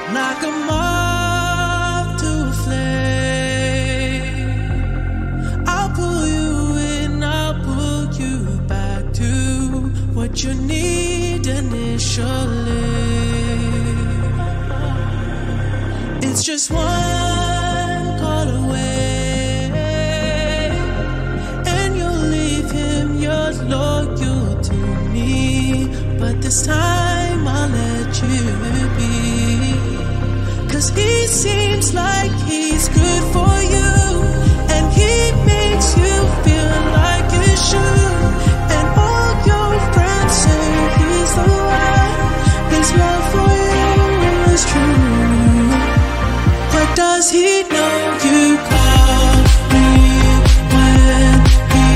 like a moth to a flame. I'll pull you in, I'll pull you back to what you need initially. It's just one call away, and you'll leave him, you're loyal to me. But this time I'll let you be, 'cause he seems like he's good for you, and he makes you feel like you should. And all your friends say he's the one, his love for you is true. But does he know you call me when he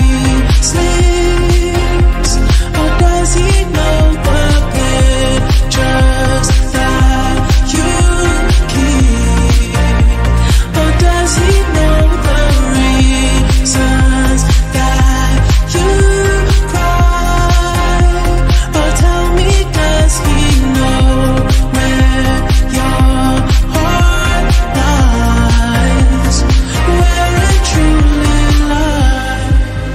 sleeps? Or does he know the pictures that you keep? Or does he know the reasons that you cry? Or tell me, does he know where your heart lies, where it truly lies?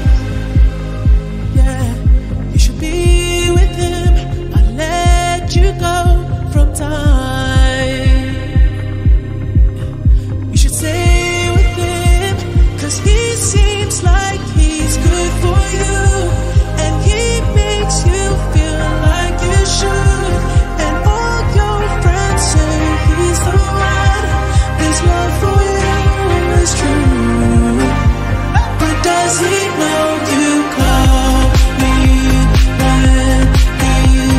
Yeah, you should be with him. I let you go from time. You should stay with him, 'cause he seems like he's good for you, and he makes you feel like you should. And all your friends say he's the one, his love for you is true. But does he know you call me when he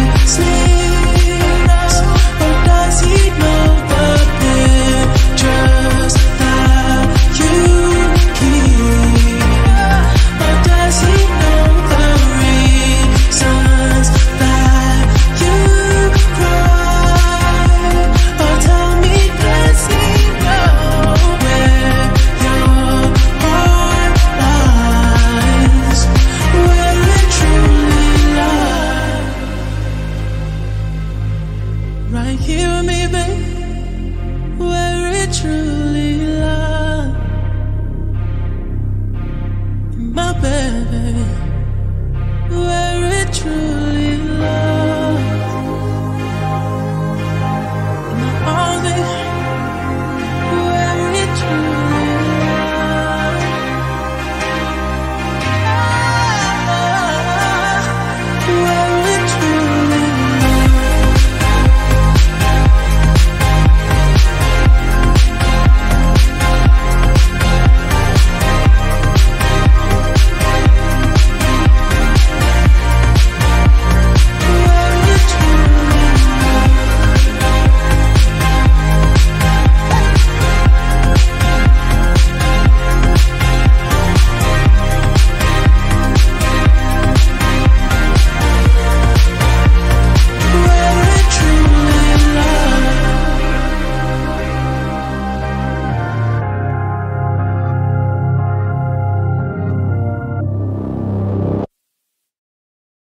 sleeps? Or does he know the pictures that you keep? Or does he know the reasons that you cry? Or tell me, does he know where your heart lies, where it truly lies? Right here with me, babe, where it truly